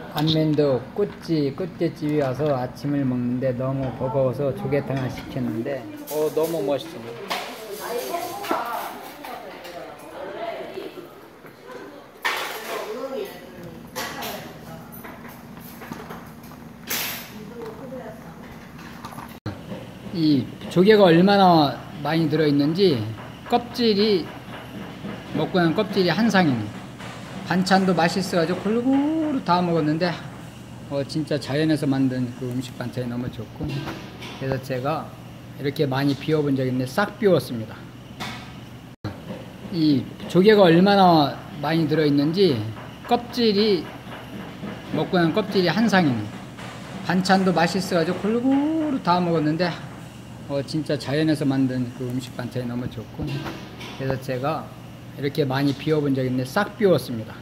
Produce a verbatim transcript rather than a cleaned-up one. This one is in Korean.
안면도 꽃집, 꽃게집에 와서 아침을 먹는데 너무 버거워서 조개탕을 시켰는데 어 너무 멋있습니다. 이 조개가 얼마나 많이 들어있는지 껍질이 먹고 난 껍질이 한 상입니다. 반찬도 맛있어가지고 골고루 다 먹었는데 어 진짜 자연에서 만든 그 음식 반찬이 너무 좋고, 그래서 제가 이렇게 많이 비워본 적이 있는데 싹 비웠습니다. 이 조개가 얼마나 많이 들어있는지 껍질이 먹고 난 껍질이 한 상입니다. 반찬도 맛있어가지고 골고루 다 먹었는데 어 진짜 자연에서 만든 그 음식 반찬이 너무 좋고, 그래서 제가 이렇게 많이 비워본 적이 있는데 싹 비웠습니다.